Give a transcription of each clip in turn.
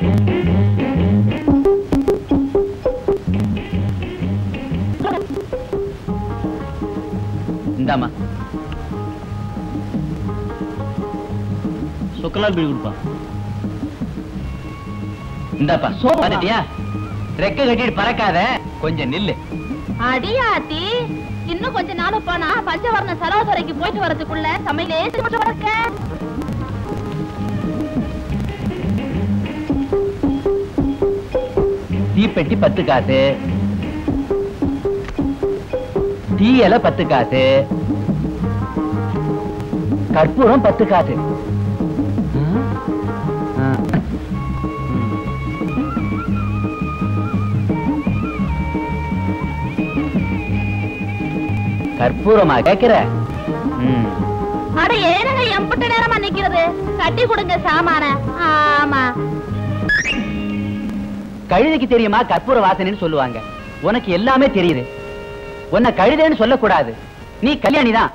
இந்தாமா சொக்கலால் பீடி கொடுப்பா. இந்தாப்பா பாத்துட்டியா? ரெக்க கட்டிட்டு பறக்காத, கொஞ்சம் நில்லு. அடியாத்தி, இன்னும் கொஞ்ச நாள் போனா பஞ்சவர்ண சரோவரைக்கு போயிட்டு வரதுக்குள்ள சமையலே வளர்க்க. தீப்பெட்டி 10 காசு, டீ இலை 10 காசு, கற்பூரம் 10 காசு. கற்பூரமா கேக்குற? அட ஏனங்க எம்பட்ட நேரமா நிக்கிறது, கட்டி கொடுங்க சாமான. ஆமா, கழுதைக்கு தெரியுமா கற்பூர வாசனைன்னு சொல்லுவாங்க. உனக்கு எல்லாமே தெரியுது. உன்னை கழுதைன்னு சொல்லக்கூடாது, நீ கல்யாணிதான்.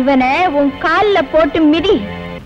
இவனை உன் கால்ல போட்டு மிதி.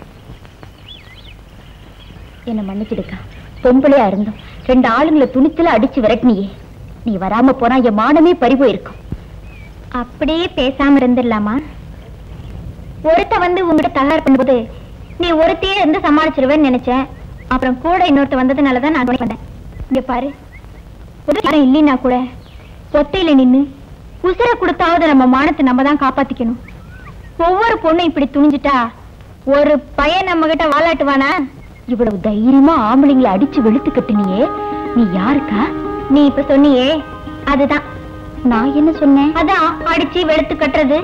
என்ன மன்னிச்சிடுக்கா. பொம்பளையா இருந்தோம் 2 ஆளுங்களை துணித்துல அடிச்சு விரட்டினியே. நீ வராம போனா என் மானமே பறிபோயிருக்கும். அப்படியே பேசாம இருந்துடலாமா? ஒருத்த வந்து உங்ககிட்ட தகராறு பண்ணும்போது நீ ஒருத்தையே இருந்து சமாளிச்சிருவேன்னு நினைச்சேன். அப்புறம் கூட இன்னொருத்த வந்ததுனாலதான் நான் வந்தேன். இங்க பாரு, யாரும் இல்லைன்னா கூட ஒத்தையில நின்னு உசுர கொடுத்தாவது நம்ம மானத்தை நம்ம தான் காப்பாத்திக்கணும். ஒவ்வொரு பொண்ணும் இப்படி துணிஞ்சிட்டா ஒரு பையன் நம்ம கிட்ட வாலாட்டுவானா? இவ்வளவு தைரியமா ஆம்பளைங்களை அடிச்சு வெளுத்து கட்டுனியே, நீ யாருக்கா? நீ இப்ப சொன்னியே அதுதான். நான் என்ன சொன்னேன்? அதான் அடிச்சு வெளுத்து கட்டுறது.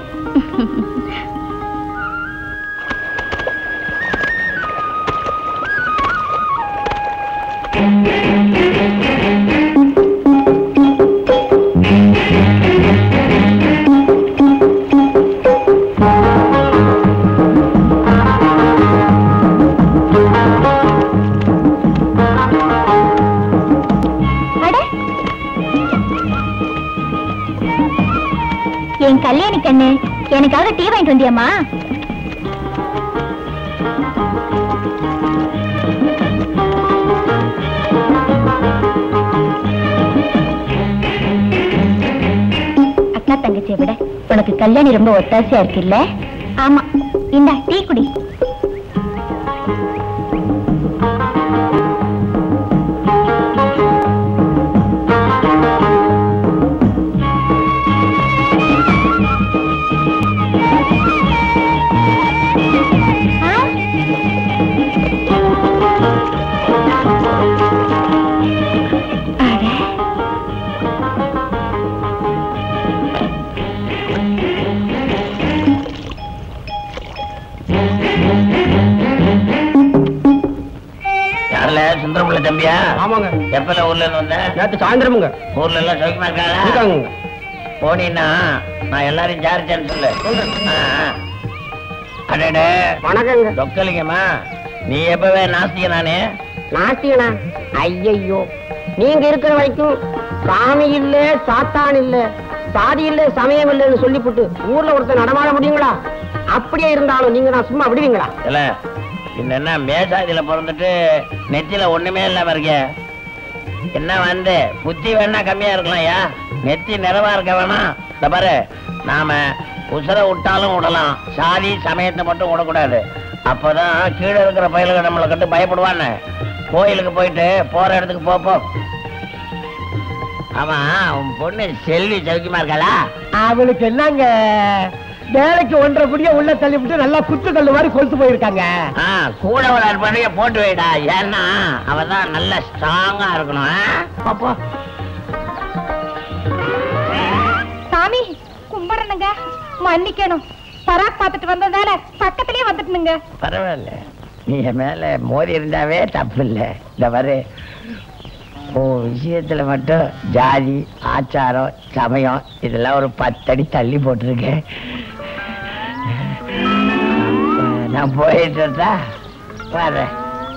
என் கல்யாணி கண்ணு, எனக்காக டீ வாங்கிட்டு வந்தியம்மா? அக்கா தங்கச்சியை விட உனக்கு கல்யாணி ரொம்ப ஒத்தாசையா இருக்கு இல்ல? ஆமா, இந்த டீ குடி. சுந்தரமுள்ள தம்பியா? ஆமாங்க. எப்பல ஊர்ல இருந்து வந்த? நேத்து சாயந்தரமுங்க. ஊர்ல எல்லாம் சௌக்கியமா இருக்காங்க? போனீன்னா நான் எல்லாரையும் ஜாரிச்சேன்னு சொல்லு. அடடே வணக்கங்க. தொக்கலிங்கம்மா, நீ எப்பவே நாஸ்திகனானே? நாஸ்திகனா? ஐயையோ, நீங்க இருக்கிற வரைக்கும் சாமி இல்ல, சாத்தான் இல்ல, சாதி இல்ல, சமயம் இல்லன்னு சொல்லிவிட்டு ஊர்ல ஒருத்தர் நடமாட முடியுங்களா? அப்படியே இருந்தாலும் நீங்க நான் சும்மா விடுவீங்களா? இல்ல என்ன மேசாதியில பிறந்துட்டு நெத்தில ஒண்ணுமே இல்லாம இருக்க. என்ன வந்து புத்தி வேணா கம்மியா இருக்கலாம். யா நெத்தி நிறைவா இருக்க வேணாம். இந்த பாரு, நாம உசுர விட்டாலும் விடலாம், சாதி சமயத்தை மட்டும் விடக்கூடாது. அப்பதான் கீழே இருக்கிற பயலுக்கு நம்மளை கட்டு பயப்படுவான்னு. கோயிலுக்கு போயிட்டு போற இடத்துக்கு போப்போ. ஆமா, உன் பொண்ணு செல்வி சௌக்கியமா இருக்காளா? அவளுக்கு என்னங்க, வேலைக்கு 1.5 புடிய உள்ள தள்ளிவிட்டு நல்லா குத்துக்கல்லு மாதிரி கொளுத்து போயிருக்காங்க. கூட ஒரு அற்பனைய போட்டு வைடா. ஏன்னா அவதான் நல்ல ஸ்ட்ராங்கா இருக்கணும். சாமி கும்பிடணுங்க, மன்னிக்கணும். பராக் பார்த்துட்டு வந்ததால பக்கத்திலேயே வந்துட்டுனுங்க. பரவாயில்ல, நீ மேல மோதி இருந்தாவே தப்பு இல்லை. இந்த வரு விஷயத்துல மட்டும் ஜாதி ஆச்சாரம் சமயம் இதெல்லாம் ஒரு 10 அடி தள்ளி போட்டிருக்கேன். நான் போயிட்டு வர்றேன்.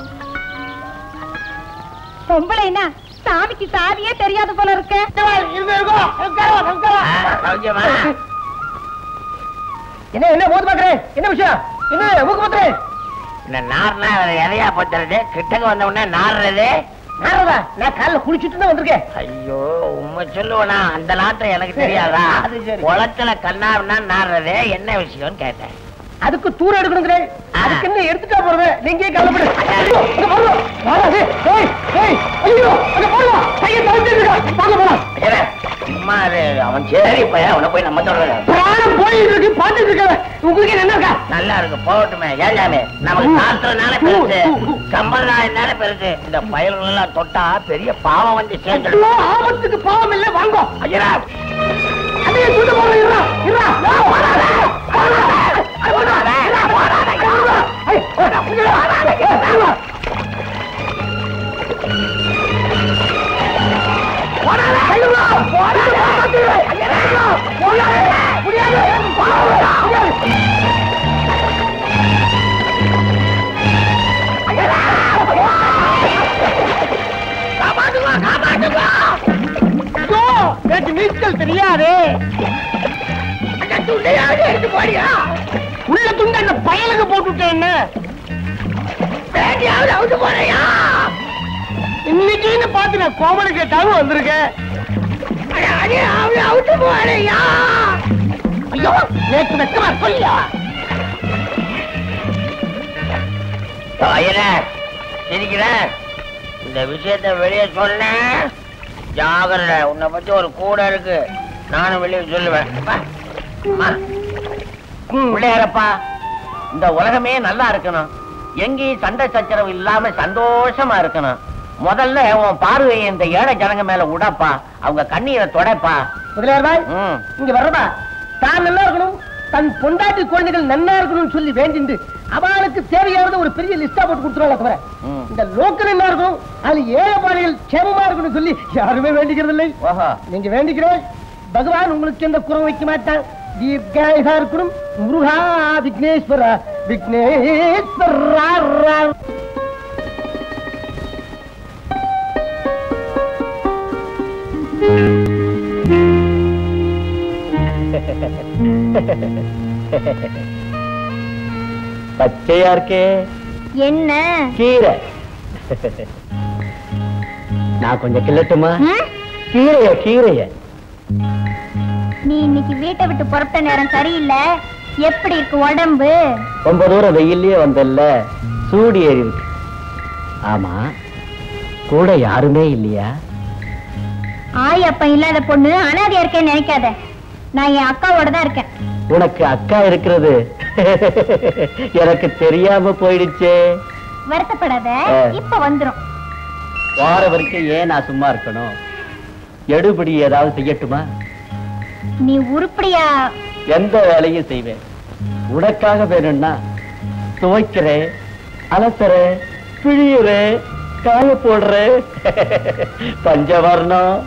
பொம்பளைனா சாமிக்கு சாதியே தெரியாது போல இருக்கு. என்ன என்ன மூத்து பாக்குறேன்? என்ன விஷயம்? என்ன மூக்கு பாக்குறேன்? இந்த நார்னா எதையா போச்சுறது? கிட்டக்க வந்த உடனே நாடுறது நாரதா? நான் காலைல குளிச்சுட்டு தான் வந்திருக்கேன். ஐயோ, உண்மை சொல்லுவனா? அந்த நாட்டம் எனக்கு தெரியாதா? குளத்துல கண்ணாருன்னா நாடுறது என்ன விஷயம்னு கேட்டேன். அதுக்கு தூரம் எடுக்கணுங்கிறேன். அதுக்கு என்ன எடுத்துட்டா போறது? நீங்க கவலைப்படு. சும்மா அவன் சரி பையன், அவனை போய் நம்ம பிராணம் போயிட்டு இருக்கு, பாத்துட்டு இருக்க. உங்களுக்கு என்ன இருக்கா? நல்லா இருக்கு, போகட்டுமே. ஏழாமே நமக்கு சாஸ்திரனால பெருசு, சம்பிரதாயனால பெருசு. இந்த பயல்கள் எல்லாம் தொட்டா பெரிய பாவம் வந்து சேர்ந்து. ஆபத்துக்கு பாவம் இல்ல, வாங்க. ஐயா அதே சுட்டு போறா. நீச்சல் தெரியாது. அந்த பயலுக்கு போட்டுட்டேன் என்ன வேண்டியாவது அவுத்து போறையா இன்னைக்கு பார்த்து நான் கோமலை கேட்டாலும் வந்திருக்கேன் அவுத்து போறையா ஐயோ நேற்று வெக்கமா சொல்லியா சிரிக்கிற இந்த விஷயத்த வெளியே சொன்ன ஜாகிரத உன்னை பத்தி ஒரு கூட இருக்கு நானும் வெளியே சொல்லுவேன் பிள்ளையாரப்பா இந்த உலகமே நல்லா இருக்கணும் எங்கேயும் சண்டை சச்சரவு இல்லாம சந்தோஷமா இருக்கணும் முதல்ல உன் பார்வையை இந்த ஏழை ஜனங்க மேல உடப்பா அவங்க கண்ணீரை தொடைப்பா முதலியார் இங்க வர்றதா தான் நல்லா இருக்கணும் தன் பொண்டாட்டி குழந்தைகள் நல்லா இருக்கணும்னு சொல்லி வேண்டிண்டு அவளுக்கு தேவையானது ஒரு பெரிய லிஸ்டா போட்டு கொடுத்துருவாங்க தவிர இந்த லோக்கல் என்ன இருக்கும் அது ஏழைப்பாளைகள் க்ஷேமமா இருக்கணும்னு சொல்லி யாருமே வேண்டிக்கிறது இல்லை நீங்க வேண்டிக்கிறேன் பகவான் உங்களுக்கு எந்த குறை வைக்க மாட்டான் தீர்க்காயுசா இருக்கணும் முருகா விக்னேஸ்வரா விக்னேஸ்வரா பச்சையா இருக்கே என்ன கீரை நான் கொஞ்சம் கிள்ளட்டுமா கீரைய நீ இன்னைக்கு வீட்டை விட்டு புறப்பட்ட நேரம் சரியில்லை எப்படி இருக்கு உடம்பு ரொம்ப தூரம் வெயிலே வந்தல்ல சூடி ஏறி இருக்கு ஆமா கூட யாருமே இல்லையா ஆய் அப்ப இல்லாத பொண்ணு அனாதையா இருக்கேன்னு நினைக்காத நான் என் அக்காவோட தான் இருக்கேன் உனக்கு அக்கா இருக்கிறது எனக்கு தெரியாம போயிடுச்சே வருத்தப்படாத இப்ப வந்துரும் வார வரைக்கும் ஏன் நான் சும்மா இருக்கணும் எடுபடி ஏதாவது செய்யட்டுமா நீ உருப்படியா எந்த வேலையும் செய்வேன் உனக்காக வேணும்னா துவைக்கிறேன் அலசுறேன் பிழியுறேன் காய போடுறேன் பஞ்சவர்ணம்